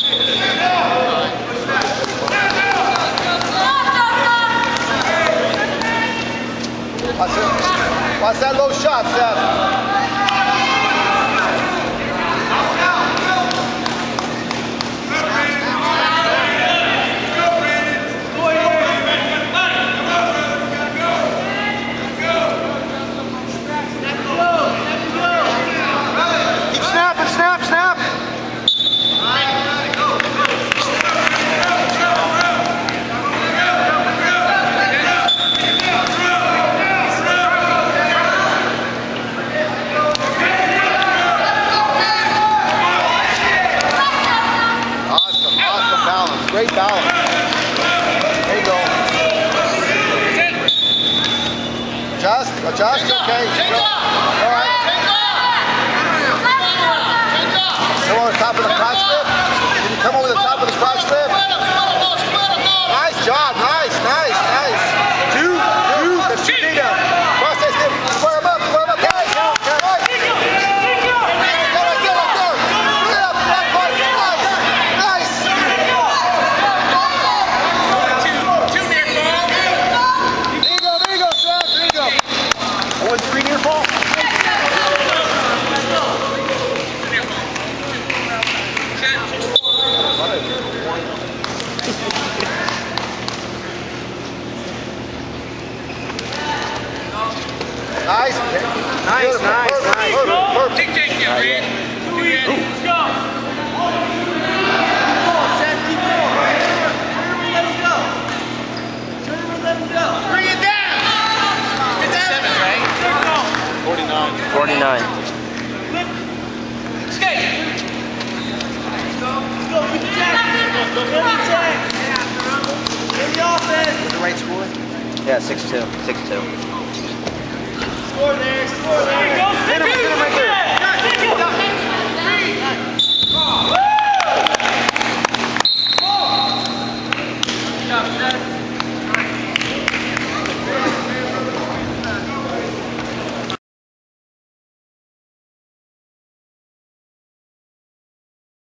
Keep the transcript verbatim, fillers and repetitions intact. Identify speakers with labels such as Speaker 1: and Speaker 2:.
Speaker 1: Watch it. Watch that low shot, Seth. Great balance. There you go. Adjust, adjust, okay. All right. Come over the top of the crotch flip. Can you come over the top of the crotch flip? Nice job, nice, nice, nice. Two, two, that's two feet up. Process him, square him up, square him up. Guys, right. Three near fall. Nice. Nice, nice, nice. Perfect, perfect.
Speaker 2: Take, take, get red. Two in. Let's go. Come on, Seth, keep going. Turn and let him go. Turn and let him go. Bring it down. fifty-seven, right? forty-nine.
Speaker 3: forty-nine.
Speaker 2: Skate. Let's go. Let's go. Keep the tag. Keep the tag. Give the offense.
Speaker 1: What's the right score?
Speaker 3: Yeah, six two. six two.
Speaker 2: Score there. Score there.
Speaker 1: Hit him, hit him right there.